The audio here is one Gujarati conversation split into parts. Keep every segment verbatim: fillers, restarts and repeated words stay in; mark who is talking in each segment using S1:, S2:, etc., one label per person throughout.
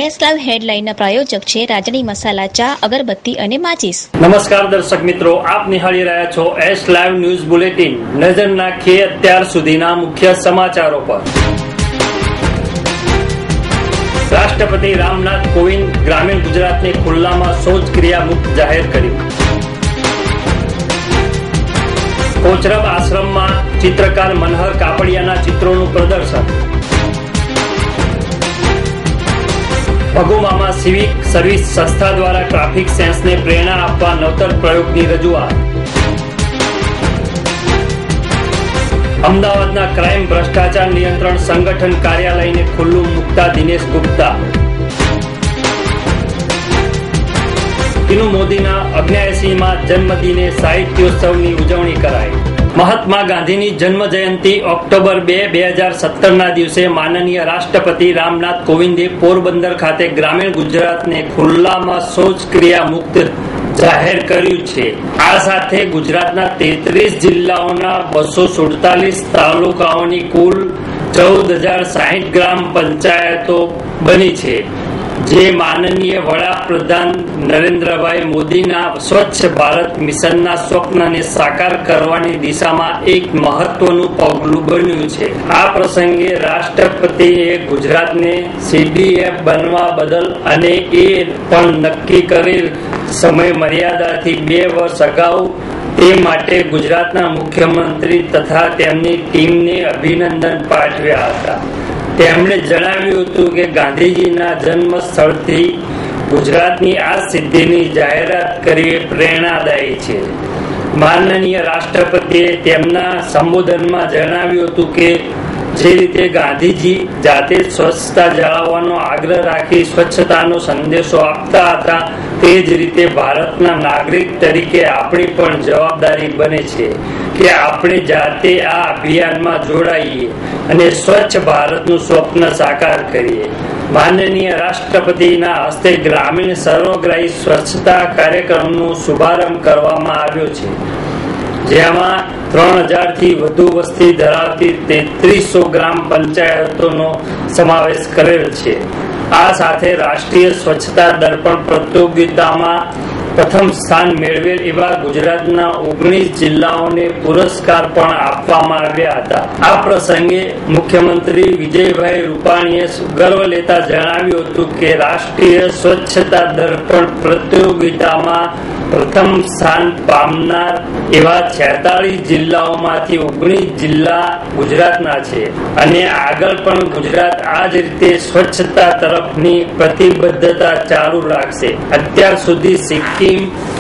S1: એસ લાઈવ હેડલાઇનના પ્રાયોજક છે રાજણી મસાલા ચા, અગરબત્તી અને માચીસ.
S2: નમસ્કાર દર્શક મિત્રો, આપ નિહાળી રહ્યા છો એસ લાઈવ ન્યૂઝ બુલેટિન. નજર નાખીએ અત્યાર સુધીના મુખ્ય સમાચારો પર. રાષ્ટ્રપતિ રામનાથ કોવિંદ ગ્રામીણ ગુજરાતને ખુલ્લામાં શૌચક્રિયા મુક્ત જાહેર કર્યું. કોચરબ આશ્રમમાં ચિત્રકાર મનહર કાપડિયાના ચિત્રોનું પ્રદર્શન. ભગુમામાં સિવિક સર્વિસ સંસ્થા દ્વારા ટ્રાફિક સેન્સને પ્રેરણા આપવા નવતર પ્રયોગની રજૂઆત. અમદાવાદના ક્રાઇમ ભ્રષ્ટાચાર નિયંત્રણ સંગઠન કાર્યાલયને ખુલ્લું મૂકતા દિનેશ ગુપ્તા. પિનુ મોદીના અગ્યાએસીમાં જન્મદિને સાહિત્યોત્સવની ઉજવણી કરાઈ. મહાત્મા ગાંધીની જન્મ જયંતિ ઓક્ટોબર બે બે હજાર સત્તર ના દિવસે માનનીય રાષ્ટ્રપતિ રામનાથ કોવિંદે પોરબંદર ખાતે ગ્રામીણ ગુજરાતને ખુલ્લામાં શૌચક્રિયા મુક્ત જાહેર કર્યું છે. આ સાથે ગુજરાતના તેત્રીસ જિલ્લાઓના બસો સુડતાલીસ તાલુકાઓની કુલ ચૌદ હજાર સાહીઠ ગ્રામ પંચાયતો બની છે, જે માનનીય વડાપ્રધાન નરેન્દ્રભાઈ મોદીના સ્વચ્છ ભારત મિશનના સ્વપ્નને સાકાર કરવાની દિશામાં એક મહત્વનું પગલું બન્યું છે. આ પ્રસંગે રાષ્ટ્રપતિએ ગુજરાતને સીડીએફ બનવા બદલ અને એ પણ નક્કી કરેલ સમય મર્યાદાથી બે વર્ષ અગાઉ તે માટે ગુજરાતના મુખ્યમંત્રી તથા તેમની ટીમને અભિનંદન પાઠવ્યા હતા. તેમણે જણાવ્યું હતું કે ગાંધીજીના જન્મ સ્થળથી ગુજરાતની આ સિદ્ધિની જાહેરાત કરવી પ્રેરણાદાયી છે. માનનીય રાષ્ટ્રપતિએ તેમના સંબોધનમાં જણાવ્યું હતું કે જે રીતે ગાંધીજી જાતે સ્વચ્છતા જાળવવાનો આગ્રહ રાખી સ્વચ્છતાનો સંદેશો આપતા હતા, તે જ રીતે ભારતના નાગરિક તરીકે આપણી પણ જવાબદારી બને છે કે આપણે જાતે આ અભિયાનમાં જોડાઈએ અને સ્વચ્છ ભારતનું સ્વપ્ન સાકાર કરીએ. માનનીય રાષ્ટ્રપતિના હસ્તે ગ્રામીણ સર્વગ્રાહી સ્વચ્છતા કાર્યક્રમનો શુભારંભ કરવામાં આવ્યો છે, જેમાં ત્રણ હજાર થી વધુ વસ્તી ધરાવતી તેત્રીસો ગ્રામ પંચાયતોનો સમાવેશ કરેલ છે. આ સાથે રાષ્ટ્રીય સ્વચ્છતા દર્પણ પ્રતિયોગિતામાં પ્રથમ સ્થાન મેળવેલ એવા ગુજરાતના ઓગણીસ જિલ્લાઓને પુરસ્કાર પણ આપવામાં આવ્યા હતા. આ પ્રસંગે મુખ્યમંત્રી વિજયભાઈ રૂપાણીએ ગર્વ લેતા જણાવ્યું હતું કે રાષ્ટ્રીય સ્વચ્છતા દર્પણ પ્રતિયોગિતામાં પ્રથમ સ્થાન પામનાર એવા છેતાલીસ જિલ્લાઓમાંથી ઓગણીસ જિલ્લા ગુજરાતના છે અને આગળ પણ ગુજરાત આ જ રીતે સ્વચ્છતા તરફની પ્રતિબદ્ધતા ચાલુ રાખશે. અત્યાર સુધી સિક્કિમ,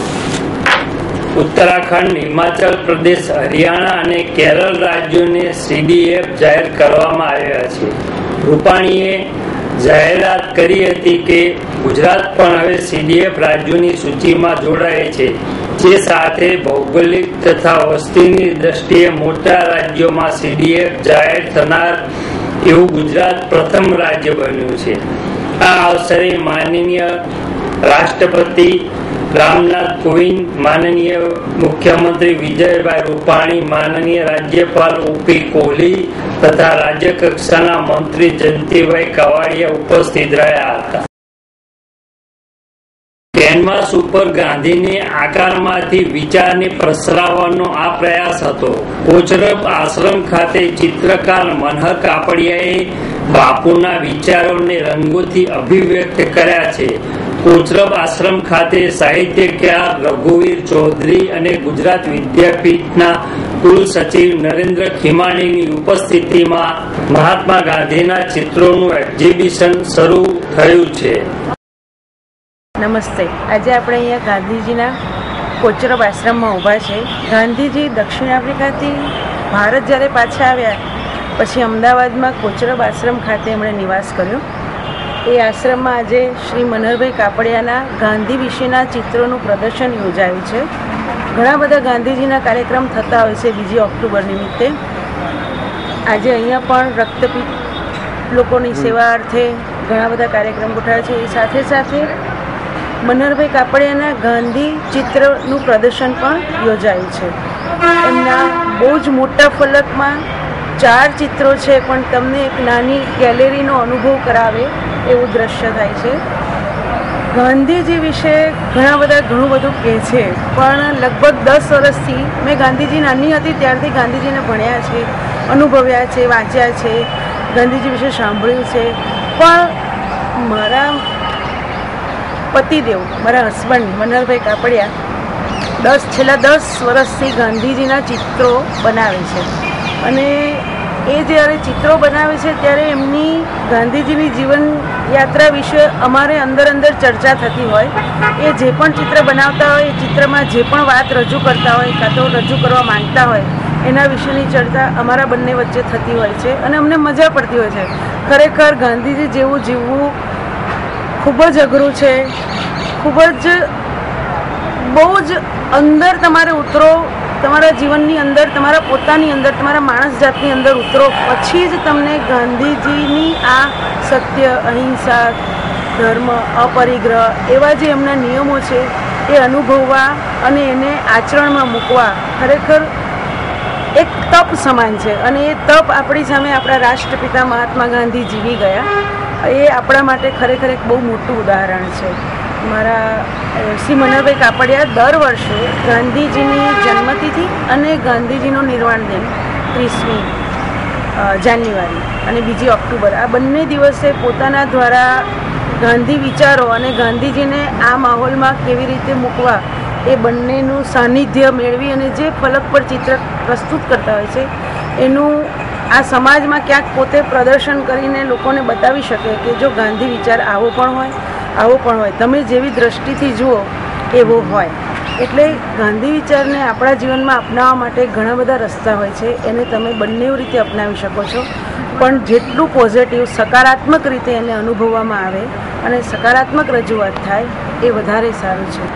S2: ઉત્તરાખંડ, હિમાચલ પ્રદેશ, હરિયાણા અને કેરળ રાજ્યોને સીડીએફ જાહેર કરવામાં આવ્યા છે. રૂપાણીએ જાહેરાત કરી હતી કે ગુજરાત પણ હવે સીડીએફ રાજ્યોની સૂચિમાં જોડાય છે, જે સાથે ભૌગોલિક તથા વસ્તીની દ્રષ્ટિએ મોટા રાજ્યોમાં સીડીએફ જાહેર થનાર એવું ગુજરાત પ્રથમ રાજ્ય બન્યું છે. આ અવસરે માનનીય રાષ્ટ્રપતિ રામનાથ કોવિંદ, માનનીય મુખ્યમંત્રી વિજયભાઈ રૂપાણી, માનનીય રાજ્યપાલ ઓપી કોહલી તથા રાજ્ય કક્ષાના મંત્રી જયંતિભાઈ કાવડિયા ઉપસ્થિત રહ્યા હતા. કેનવાસ ઉપર ગાંધીને આકારમાંથી વિચારને પ્રસરાવવાનો આ પ્રયાસ હતો. કોચરબ આશ્રમ ખાતે ચિત્રકાર મનહર કાપડિયાએ બાપુના વિચારોને રંગોથી અભિવ્યક્ત કર્યા છે. કોચરબ આશ્રમ ખાતે સાહિત્યકાર રઘુવીર ચૌધરી અને ગુજરાત વિદ્યાપીઠના કુલ સચિવ નરેન્દ્ર ખીમાણીની ઉપસ્થિતિમાં મહાત્મા ગાંધીના ચિત્રોનું એક્ઝિબિશન શરૂ થયું છે.
S3: નમસ્તે. આજે આપણે અહીંયા ગાંધીજીના કોચરબ આશ્રમમાં ઊભા છે. ગાંધીજી દક્ષિણ આફ્રિકાથી ભારત જ્યારે પાછા આવ્યા પછી અમદાવાદમાં કોચરબ આશ્રમ ખાતે એમણે નિવાસ કર્યો. એ આશ્રમમાં આજે શ્રી મનહરભાઈ કાપડિયાના ગાંધી વિશેના ચિત્રોનું પ્રદર્શન યોજાયું છે. ઘણા બધા ગાંધીજીના કાર્યક્રમ થતા હોય છે બીજી ઓક્ટોબર નિમિત્તે. આજે અહીંયા પણ રક્તપીઠ લોકોની સેવા અર્થે ઘણા બધા કાર્યક્રમ ગોઠવાયા છે. એ સાથે સાથે મનહરભાઈ કાપડિયાના ગાંધી ચિત્રનું પ્રદર્શન પણ યોજાયું છે. એમના બહુ જ મોટા ફલકમાં ચાર ચિત્રો છે પણ તમને એક નાની ગેલેરીનો અનુભવ કરાવે એવું દ્રશ્ય થાય છે. ગાંધીજી વિશે ઘણા બધા ઘણું બધું કહે છે, પણ લગભગ દસ વર્ષથી મેં ગાંધીજી નાની હતી ત્યારથી ગાંધીજીને ભણ્યા છે, અનુભવ્યા છે, વાંચ્યા છે, ગાંધીજી વિશે સાંભળ્યું છે. પણ મારા પતિદેવ, મારા હસબન્ડ મનહરભાઈ કાપડિયા દસ છેલ્લા દસ વર્ષથી ગાંધીજીના ચિત્રો બનાવે છે, અને એ જ્યારે ચિત્રો બનાવે છે ત્યારે એમની ગાંધીજીની જીવન યાત્રા વિશે અમારે અંદર અંદર ચર્ચા થતી હોય. એ જે પણ ચિત્ર બનાવતા હોય, એ ચિત્રમાં જે પણ વાત રજૂ કરતા હોય કાં તો રજૂ કરવા માંગતા હોય એના વિશેની ચર્ચા અમારા બંને વચ્ચે થતી હોય છે, અને અમને મજા પડતી હોય છે. ખરેખર ગાંધીજી જેવું જીવવું ખૂબ જ અઘરું છે, ખૂબ જ બહુ જ અંદર તમારે ઉતરો, તમારા જીવનની અંદર, તમારા પોતાની અંદર, તમારા માણસ જાતની અંદર ઉતરો, પછી જ તમને ગાંધીજીની આ સત્ય, અહિંસા, ધર્મ, અપરિગ્રહ એવા જે એમના નિયમો છે એ અનુભવવા અને એને આચરણમાં મૂકવા ખરેખર એક તપ સમાન છે. અને એ તપ આપણી સામે આપણા રાષ્ટ્રપિતા મહાત્મા ગાંધી જીવી ગયા. એ આપણા માટે ખરેખર એક બહુ મોટું ઉદાહરણ છે. મારા શ્રી મનહરભાઈ કાપડિયા દર વર્ષે ગાંધીજીની જન્મતિથિ અને ગાંધીજીનો નિર્વાણ દિન ત્રીસમી જાન્યુઆરી અને બીજી ઓક્ટોબર આ બંને દિવસે પોતાના દ્વારા ગાંધી વિચારો અને ગાંધીજીને આ માહોલમાં કેવી રીતે મૂકવા એ બંનેનું સાનિધ્ય મેળવી અને જે ફલક પર ચિત્ર પ્રસ્તુત કરતા હોય છે એનું આ સમાજમાં ક્યાંક પોતે પ્રદર્શન કરીને લોકોને બતાવી શકે કે જો ગાંધી વિચાર આવો પણ હોય, આવો પણ હોય, તમે જેવી દ્રષ્ટિથી જુઓ એવો હોય. એટલે ગાંધી વિચારને આપણા જીવનમાં અપનાવવા માટે ઘણા બધા રસ્તા હોય છે, એને તમે બંને રીતે અપનાવી શકો છો, પણ જેટલું પોઝિટિવ સકારાત્મક રીતે એને અનુભવવામાં આવે અને સકારાત્મક રજૂઆત થાય એ વધારે સારું છે.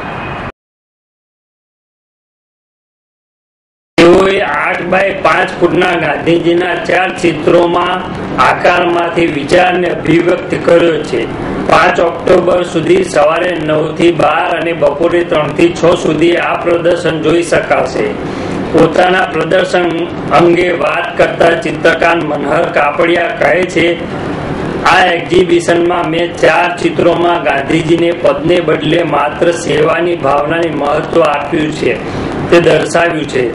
S2: તેઓએ આઠ બાય પાંચ ફૂટના ગાંધીજીના ચાર ચિત્રોમાં આકારમાંથી વિચારને અભિવ્યક્ત કર્યો છે. પાંચ ઓક્ટોબર સુધી સવારે નવ થી બાર અને બપોરે ત્રણ થી છ સુધી આ પ્રદર્શન જોઈ શકાશે. પોતાના પ્રદર્શન અંગે વાત કરતા ચિત્રકાર મનહર કાપડિયા કહે છે, આ એક્ઝિબિશનમાં મેં ચાર ચિત્રોમાં ગાંધીજીને પદને બદલે માત્ર સેવાની ભાવનાને મહત્વ આપ્યું છે તે દર્શાવ્યું છે.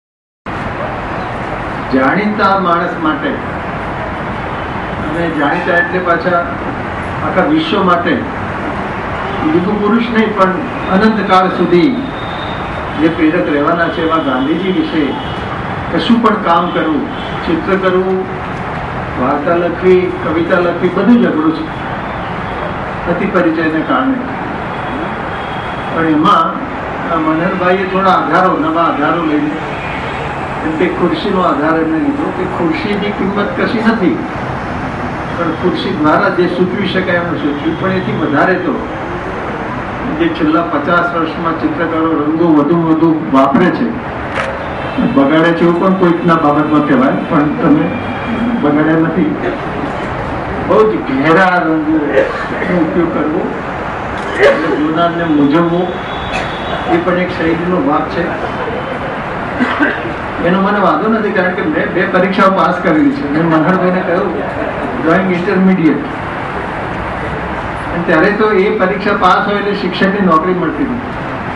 S4: જાણીતા માણસ માટે અને જાણીતા એટલે પાછા આખા વિશ્વ માટે યુગ પુરુષ નહીં પણ અનંતકાળ સુધી જે પ્રેરક રહેવાના છે એવા ગાંધીજી વિશે કશું પણ કામ કરવું, ચિત્ર કરવું, વાર્તા લખવી, કવિતા લખવી બધું જ અઘરું છે અતિ પરિચયને કારણે. પણ એમાં મનહરભાઈએ થોડા આધારો, નવા આધારો લઈને એમ કે ખુરશીનો આધાર એમને લીધો કે ખુરશીની કિંમત કશી નથી, પણ ખુરશી દ્વારા જે સૂચવી શકાય એમને સૂચવ્યું. પણ એથી વધારે તો જે છેલ્લા પચાસ વર્ષમાં ચિત્રકારો રંગો વધુ વધુ વાપરે છે, બગાડે છે એવું પણ કોઈકના બાબતમાં કહેવાય, પણ તમે બગાડ્યા નથી. બહુ જ ઘેરા રંગોનો ઉપયોગ કરવો, જોનારને મૂંઝવવો એ પણ એક શૈલીનો ભાગ છે. એનો મને વાંધો નથી, કારણ કે મેં બે પરીક્ષાઓ પાસ કરેલી છે. મેં મનહરભાઈને કહ્યું ડ્રોઈંગ ઇન્ટરમીડિયેટ, ત્યારે તો એ પરીક્ષા પાસ હોય એટલે શિક્ષકની નોકરી મળતી હતી.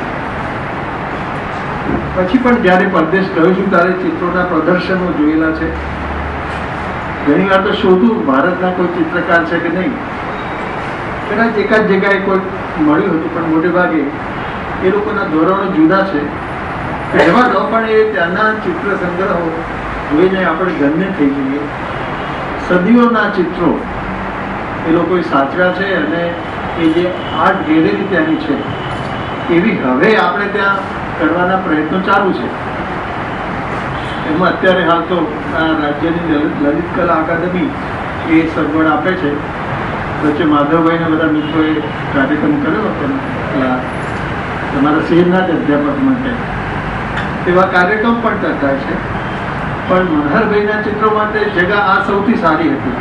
S4: પછી પણ જ્યારે પરદેશ ગયો છું ત્યારે ચિત્રોના પ્રદર્શનો જોયેલા છે. ઘણી વાર તો શોધું ભારતના કોઈ ચિત્રકાર છે કે નહીં, કદાચ એકાદ જગ્યાએ કોઈ મળ્યું હતું, પણ મોટે ભાગે એ લોકોના ધોરણો જુદા છે. એવા ન પણ એ ત્યાંના ચિત્ર સંગ્રહો જોઈને આપણે ધન્ય થઈ જઈએ. સદીઓના ચિત્રો એ લોકોએ સાચવ્યા છે અને એ જે આર્ટ ગેલેરી ત્યાંની છે એવી હવે આપણે ત્યાં કરવાના પ્રયત્નો ચાલુ છે. એમાં અત્યારે હાલ તો આ રાજ્યની લલિત કલા અકાદમી એ સગવડ આપે છે. વચ્ચે માધવભાઈને બધા મિત્રોએ કાર્યક્રમ કર્યો હતો તમારા શહેરના જ અધ્યાપક માટે, એવા કાર્યક્રમ પણ કરતા છે. પણ મનહરભાઈના ચિત્રો માટે જગા આ સૌથી સારી હતી.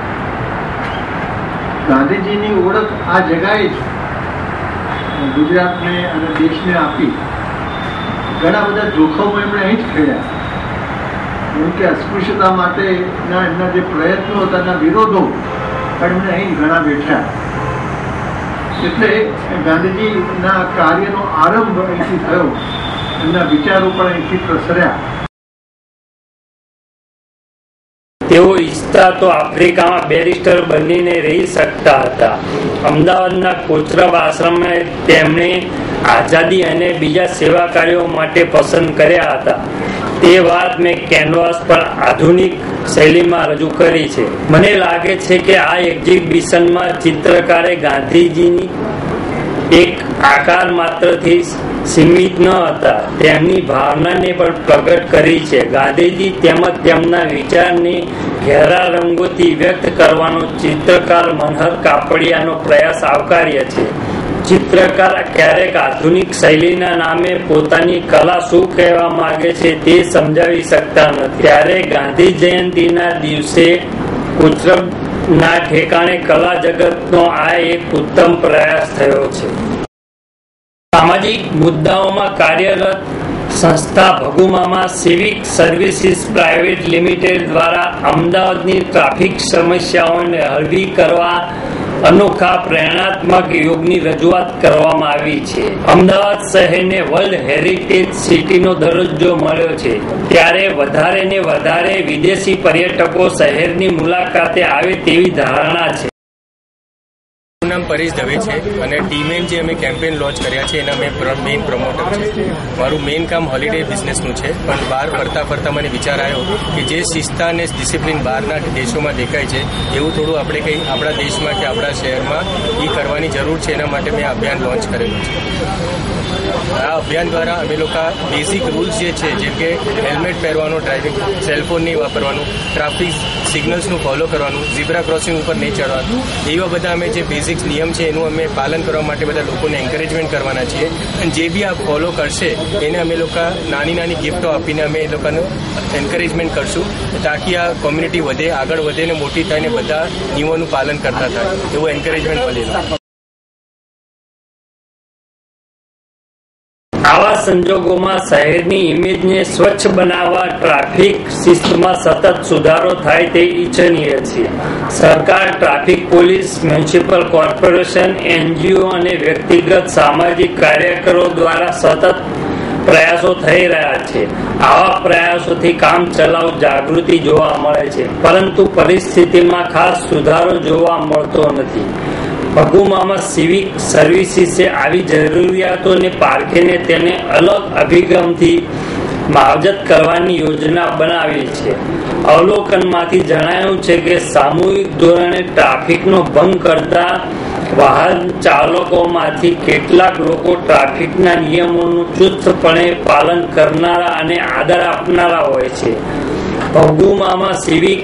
S4: ગાંધીજીની ઓળખ આ જગાએ જ ગુજરાતને અને દેશને આપી. ઘણા બધા જોખમો એમણે અહીં જ ખેડ્યા. કેમ કે અસ્પૃશ્યતા માટેના એમના જે પ્રયત્નો હતા એના વિરોધો પણ એમને અહીં ઘણા બેઠા. એટલે ગાંધીજીના કાર્યનો આરંભ અહીંથી થયો, એમના વિચારો પણ અહીંથી પ્રસર્યા.
S2: તેઓ ઈચ્છતા તો આફ્રિકામાં બેરિસ્ટર બનીને રહી શકતા હતા. અમદાવાદના કોચરબ આશ્રમે તેમણે આઝાદી અને બીજા સેવા કાર્યો માટે પસંદ કર્યા હતા. તે વાત મેં કેનવાસ પર આધુનિક શૈલીમાં રજૂ કરી છે. મને લાગે છે કે આ એક્ઝિબિશનમાં ચિત્રકારે ગાંધીજીની એક આકાર માત્રથી સીમિત ન હતા, તેમની ભાવનાને પણ પ્રગટ કરી છે. ગાંધીજી તેમજ તેમના વિચારને ઘેરા રંગોથી વ્યક્ત કરવાનો ચિત્રકાર મનહર કાપડિયાનો પ્રયાસ આવકાર્ય છે. ચિત્રકાર ક્યારેક આધુનિક શૈલીના નામે પોતાની કલા શું કહેવા માંગે છે તે સમજાવી શકતા નથી. ત્યારે ગાંધી જયંતિના દિવસે કોચરબના ઠેકાણે કલા જગતનો આ એક ઉત્તમ પ્રયાસ થયો છે. સામાજિક મુદ્દાઓમાં કાર્યરત સંસ્થા ભગુમામાં સિવિક સર્વિસીસ પ્રાઇવેટ લિમિટેડ દ્વારા અમદાવાદની ટ્રાફિક સમસ્યાઓને હળવી કરવા અનોખા પ્રેરણાત્મક યોગની રજૂઆત કરવામાં આવી છે. અમદાવાદ શહેરને વર્લ્ડ હેરિટેજ સિટીનો દરજ્જો મળ્યો છે, ત્યારે વધારે ને વધારે વિદેશી પર્યટકો શહેરની મુલાકાતે આવે તેવી ધારણા છે.
S5: નામ પરેશ દવે છે અને ટીમેન જે અમે કેમ્પેન લોન્ચ કર્યા છે એના મેં મેઇન પ્રમોટર છે. મારું મેઇન કામ હોલિડે બિઝનેસનું છે, પણ બહાર ફરતા ફરતા મને વિચાર આવ્યો કે જે શિસ્તા અને ડિસિપ્લિન બહારના દેશોમાં દેખાય છે એવું થોડું આપણે કંઈ આપણા દેશમાં કે આપણા શહેરમાં એ કરવાની જરૂર છે. એના માટે મેં આ અભિયાન લોન્ચ કરેલું છે. આ અભિયાન દ્વારા અમે લોકો બેઝિક રૂલ્સ જે છે, જેમ કે હેલ્મેટ પહેરવાનો, ડ્રાઇવિંગ, સેલફોન નહીં વાપરવાનું, ટ્રાફિક સિગ્નલ્સનું ફોલો કરવાનું, ઝીબ્રા ક્રોસિંગ ઉપર નહીં ચડવાનું, એવા બધા અમે જે બેઝિક નિયમ છે એનું અમે પાલન કરવા માટે બધા લોકોને એન્કરેજમેન્ટ કરવાના છીએ. અને જે બી આ ફોલો કરશે એને અમે લોકો નાની નાની ગિફ્ટો આપીને અમે એ લોકોને એન્કરેજમેન્ટ કરશું, તાકી આ કોમ્યુનિટી વધે, આગળ વધે ને મોટી થાય ને બધા નિયમોનું પાલન કરતા થાય એવું એન્કરેજમેન્ટ મળેલું.
S2: આવા સંજોગોમાં શહેરની ઇમેજને સ્વચ્છ બનાવવા ટ્રાફિક શિસ્તમાં સતત સુધારો થાય તે ઈચ્છનીય છે. સરકાર, traffic police, municipal corporation, NGO અને વ્યક્તિગત સામાજિક કાર્યકરો દ્વારા સતત પ્રયાસો થઈ રહ્યા છે. આવા પ્રયાસોથી કામ ચલાવ જાગૃતિ જોવા મળે છે, પરંતુ પરિસ્થિતિમાં ખાસ સુધારો જોવા મળતો નથી. ભગુમામાં સિવિક સર્વિસીસે આવી જરૂરિયાતોને પારખીને તેને અલગ અભિગમથી માવજત કરવાની યોજના બનાવી છે. અવલોકનમાંથી જણાયું છે કે સામૂહિક ધોરણે ટ્રાફિકનો ભંગ કરતા વાહન ચાલકોમાંથી કેટલાક લોકો ટ્રાફિકના નિયમોનું ચુસ્તપણે પાલન કરનારા અને આદર આપનારા હોય છે. ભગુમામાં સિવિક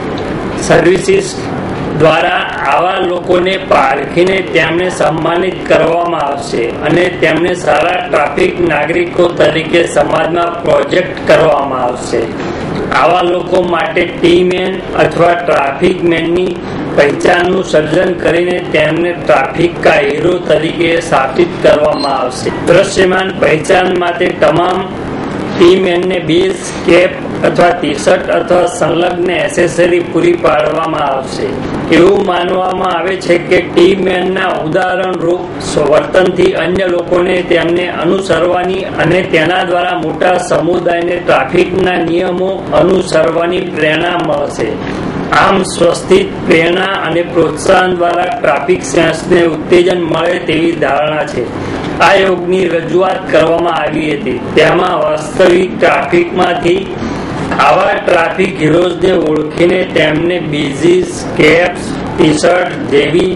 S2: સર્વિસીસ દ્વારા આવા લોકોને પારખીને તેમને સન્માનિત કરવામાં આવશે અને તેમને સારા ટ્રાફિક નાગરિકો તરીકે સમાજમાં પ્રોજેક્ટ કરવામાં આવશે. આવા લોકો માટે ટી-મેન અથવા ટ્રાફિક મેનની પહેચાનનું સર્જન કરીને તેમને ટ્રાફિક કા હીરો તરીકે સ્થાપિત કરવામાં આવશે. દ્રશ્યમાન પહેચાન માટે તમામ ટી-મેનને બેઝ, કેપ અથવા ટી શર્ટ અથવા સંલગ્ન એસેસરી પૂરી પાડવામાં આવશે. એવું માનવામાં આવે છે કે ટી-મેનના ઉદાહરણરૂપ વર્તનથી અન્ય લોકોને તેમને અનુસરવાની અને તેના દ્વારા મોટા સમુદાયને ટ્રાફિકના નિયમો અનુસરવાની પ્રેરણા મળશે. આમ સ્વસ્થિત પ્રેરણા અને પ્રોત્સાહન દ્વારા ટ્રાફિક સેન્સને ઉત્તેજન મળે તેવી ધારણા છે. આ યોગની રજૂઆત કરવામાં આવી હતી. તેમાં વાસ્તવિક ટ્રાફિકમાંથી આવા ટ્રાફિક હીરોઝને ઓળખીને તેમને બેઝીસ, કેપ્સ, ટી શર્ટ જેવી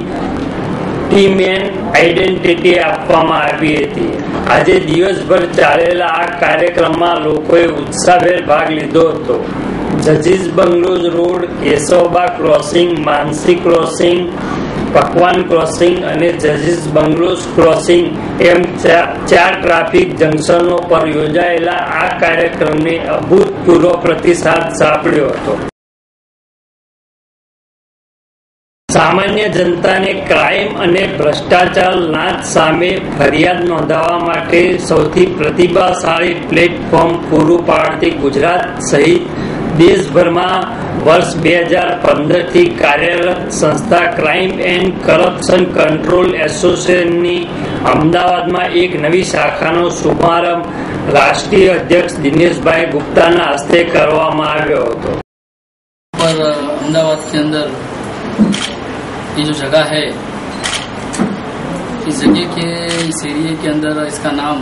S2: ટી-મેન આઈડેન્ટિટી આપવામાં આવી હતી. આજે દિવસભર ચાલેલા આ કાર્યક્રમમાં લોકોએ ઉત્સાહભેર ભાગ લીધો હતો. જજીસ બંગલોઝ રોડ, કેશવબા crossing, Mansi crossing, Pakwan crossing અને જજીસ બંગલોઝ ક્રોસિંગ એમ ચાર ટ્રાફિક જંકશનો પર યોજાયેલા આ કાર્યક્રમને અભૂતપૂર્વ પ્રતિસાદ સાંપડ્યો હતો. સામાન્ય જનતાને ક્રાઇમ અને ભ્રષ્ટાચાર લાંચ સામે ફરિયાદ નોંધાવવા માટે સૌથી પ્રતિભાશાળી પ્લેટફોર્મ પૂરું પાડતી ગુજરાત સહિત દેશભરમાં વર્ષ બે હજાર પંદર થી કાર્યરત સંસ્થા ક્રાઇમ એન્ડ કરપ્શન કંટ્રોલ એસોસિએશનની અમદાવાદમાં એક નવી શાખાનો શુભારંભ રાષ્ટ્રીય અધ્યક્ષ દિનેશભાઈ गुप्ताના હસ્તે કરવામાં આવ્યો હતો।
S6: पर अहमदाबाद के अंदर ये जो जगह है, इस जगह के इस एरिए के अंदर इसका नाम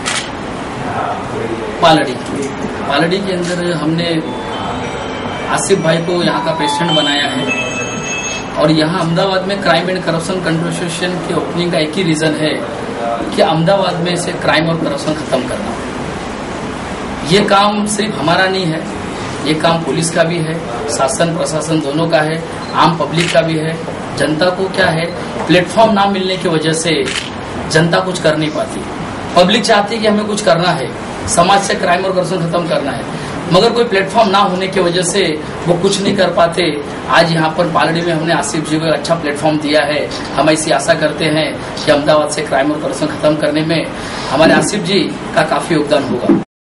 S6: पालड़ी पालड़ी के अंदर हमने आसिफ भाई को यहाँ का प्रेसिडेंट बनाया है। और यहाँ अहमदाबाद में crime and corruption control association की ओपनिंग का एक ही रीजन है कि अहमदाबाद में से क्राइम और करप्शन खत्म करना। ये काम सिर्फ हमारा नहीं है, ये काम पुलिस का भी है, शासन प्रशासन दोनों का है, आम पब्लिक का भी है। जनता को क्या है, प्लेटफॉर्म ना मिलने की वजह से जनता कुछ कर नहीं पाती। पब्लिक चाहती है कि हमें कुछ करना है, समाज से क्राइम और करप्शन खत्म करना है, मगर कोई प्लेटफॉर्म ना होने की वजह से वो कुछ नहीं कर पाते। आज यहाँ पर पालड़ी में हमने आसिफ जी को एक अच्छा प्लेटफॉर्म दिया है। हम ऐसी आशा करते हैं कि अहमदाबाद से क्राइम और करप्शन खत्म करने में हमारे आसिफ जी का काफी योगदान होगा।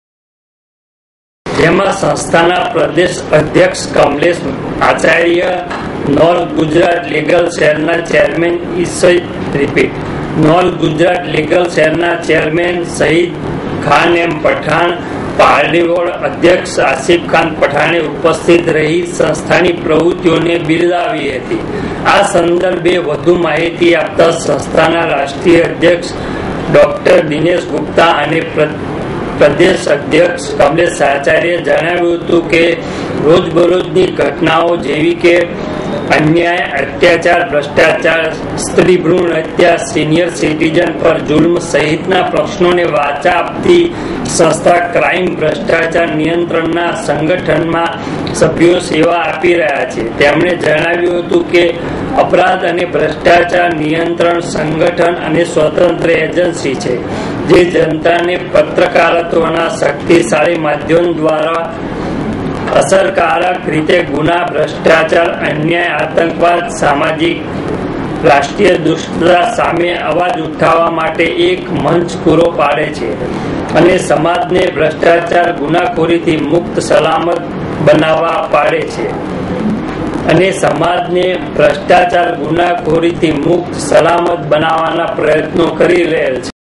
S2: જેમાં સંસ્થાના પ્રદેશ અધ્યક્ષ કમલેશ આચાર્ય, નોર્થ ગુજરાત લીગલ શહેરના ચેરમેન ઈસઈ રિપીટ, નોર્થ ગુજરાત લીગલ શહેરના chairman Shahid Khan M Pathan, Pardi ward અધ્યક્ષ આસિફ ખાન પઠાણે ઉપસ્થિત રહી સંસ્થાની પ્રવૃત્તિઓને બિરદાવી હતી। આ સંદર્ભે વધુ માહિતી આપતા સંસ્થાના રાષ્ટ્રીય અધ્યક્ષ ડોક્ટર દિનેશ ગુપ્તા અને પ્રદેશ અધ્યક્ષ કમલેશ આચાર્ય જણાવ્યું હતું કે રોજબરોજની ઘટનાઓ જેવી કે અન્યાય, અત્યાચાર, ભ્રષ્ટાચાર, સ્ત્રી ભ્રૂણ હત્યા, સિનિયર સિટીઝન પર જુલ્મ સહિતના પ્રશ્નોને વાચા આપતી સંસ્થા ક્રાઇમ ભ્રષ્ટાચાર નિયંત્રણના સંગઠનમાં સભ્યો સેવા આપી રહ્યા છે। તેમણે જણાવ્યું હતું કે અપરાધ અને ભ્રષ્ટાચાર નિયંત્રણ સંગઠન અને સ્વતંત્ર એજન્સી છે જે જનતાને પત્રકારત્વના શક્તિશાળી માધ્યમ દ્વારા અસરકારક રીતે ગુના, ભ્રષ્ટાચાર, અન્યાય, આતંકવાદ, સામાજિક રાષ્ટ્રીય દુષ્ટતા સામે અવાજ ઉઠાવવા માટે એક મંચ પૂરો પાડે છે અને સમાજને ભ્રષ્ટાચાર, ગુનાખોરીથી મુક્ત સલામત બનાવવા પાડે છે અને સમાજને ભ્રષ્ટાચાર, ગુનાખોરીથી મુક્ત સલામત બનાવવાના પ્રયત્નો કરી રહેલ છે।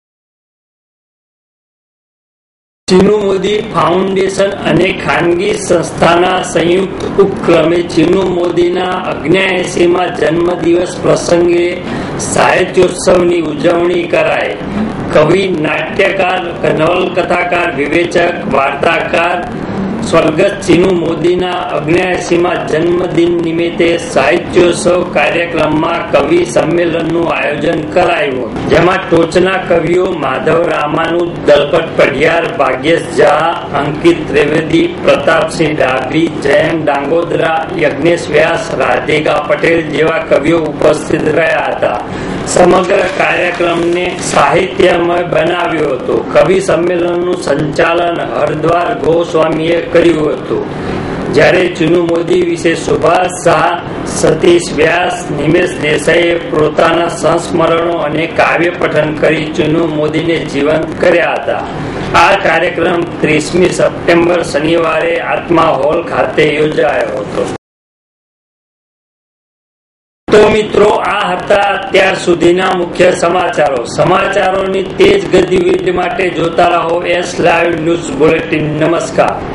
S2: ચીનુ મોદી ફાઉન્ડેશન અને ખાનગી સંસ્થાના સંયુક્ત ઉપક્રમે ચીનુ મોદીના અગ્યાએંસીમાં જન્મદિવસ પ્રસંગે સાહિત્યોત્સવની ઉજવણી કરાઈ। કવિ, નાટ્યકાર, નવલકથાકાર, વિવેચક, વાર્તાકાર સ્વર્ગસ્થ ચીનુ મોદીના અગ્યાએંસીમાં જન્મદિન નિમિત્તે સાહિત્યોત્સવ કાર્યક્રમમાં કવિ સંમેલનનું આયોજન કરાયું, જેમાં ટોચના કવિઓ માધવ રામાનુજ, દલપત પઢિયાર, ભાગ્યેશ ઝા, અંકિત ત્રિવેદી, પ્રતાપસિંહ ડાભી, જયંત ડાંગોદરા, યજ્ઞેશ વ્યાસ, રાધિકા પટેલ જેવા કવિઓ ઉપસ્થિત રહ્યા હતા। સમગ્ર કાર્યક્રમને સાહિત્યમય બનાવ્યો હતો। કવિ સંમેલનનું સંચાલન હરદ્વાર ગોસ્વામીએ કર્યું હતું, જ્યારે ચીનુ મોદી વિશે સુભાષ શાહ, સતીશ વ્યાસ, નિમેશ દેસાઈએ પોતાના સંસ્મરણો અને કાવ્ય પઠન કરી ચીનુ મોદીને જીવંત કર્યા હતા। આ કાર્યક્રમ ત્રીસમી સપ્ટેમ્બર શનિવારે આત્મા હોલ ખાતે યોજાયો હતો। તો મિત્રો, આ હતા અત્યાર સુધીના મુખ્ય સમાચારો। સમાચારોની તેજ ગતિવિધિ માટે જોતા રહો એસ લાઈવ ન્યૂઝ બુલેટિન। નમસ્કાર।